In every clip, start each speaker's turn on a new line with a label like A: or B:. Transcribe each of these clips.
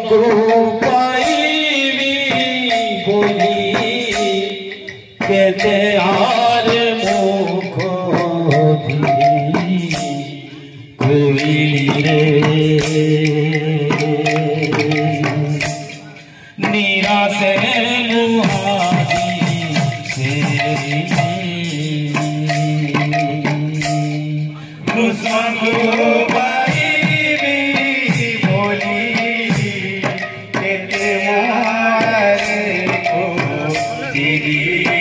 A: পাইবি বলি কেতে আর মুখ কইলে নিরাশে মুহাদি মুসলমান পাইবি বলি কেতে মারে দিদি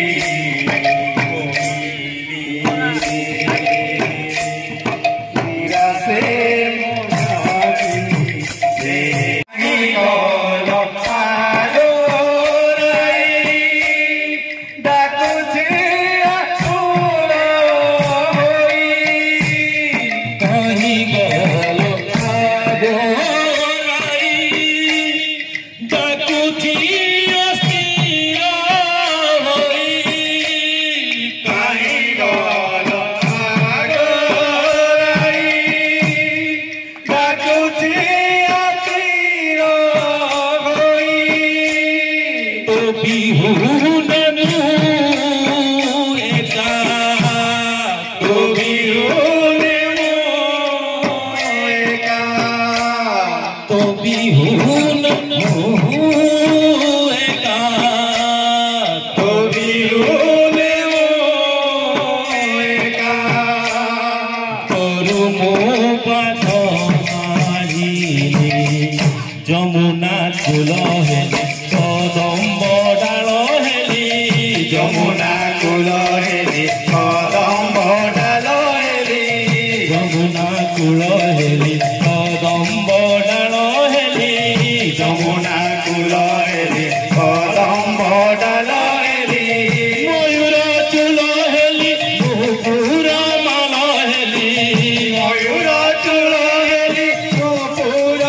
A: যমুনা কুল হেলি কদম্ব ডাল হেলি যমুনা কুল হেলি কদম্ব ডাল হেলি যমুনা কুল হেলি কদম্ব ডাল হেলি যমুনা কুল হেলি কদম্ব ডাল হেলি ময়ূর চুল হেলি নুপুর মাল হেলি ময়ূর চুল হেলি নুপুর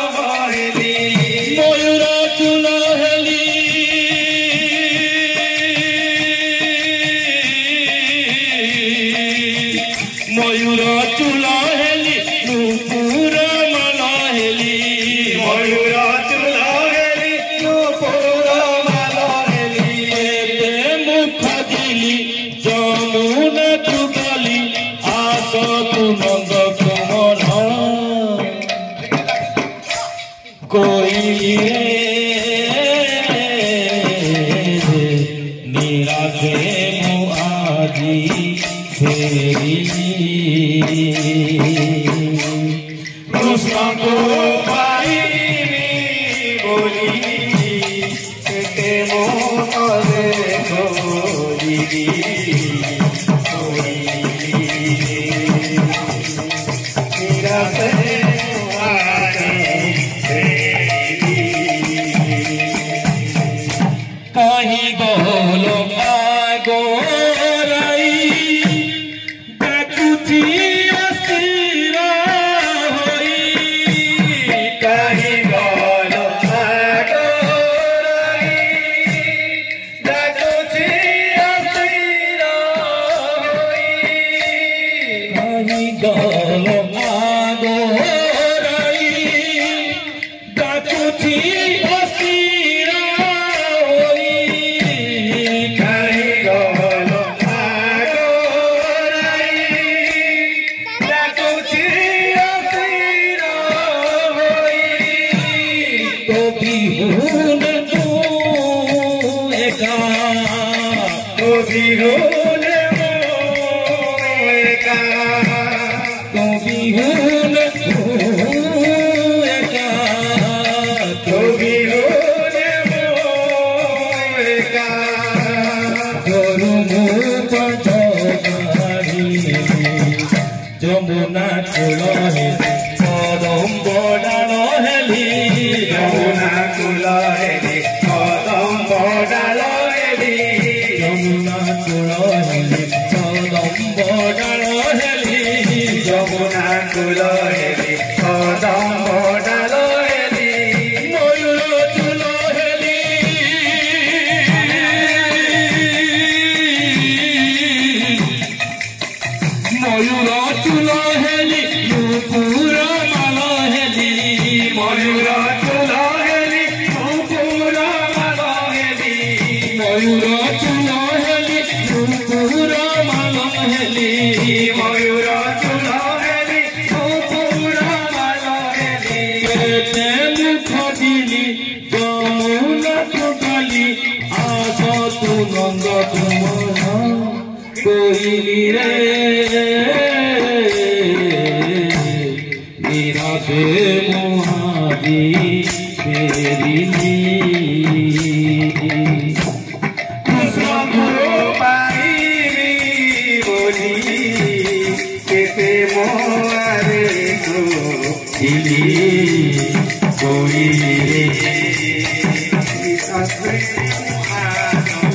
A: ময়ূর চুল হেলি নুপুর মাল হেলি ময়ূর চুল হেলি নুপুর মাল হেলি মুখ দিলি যমুনা চুগলি আস তু নন্দ কমল কইলে নিরাশে মু আজি কৃষ্ণকে পাইবি বলি কেতে মনে করিবি নিরাশে কাহি গল আগো যমুনা কুল হেলি কদম্ব ডাল হেলি যমুনা কুল হেলি কদম্ব ডাল হেলি যমুনা কুল হেলি কদম্ব ডাল হেলি যমুনা কুল হেলি কদম্ব ডাল হেলি ময়ূর চুল হেলি ময়ূর চুল হেলি নুপুর নন্দ তুমন কইলি রে বিরাতে মহাদি ফেরিলি কৃষ্ণ পাইবি বলি কেতে মোরে দিলি কইলি রে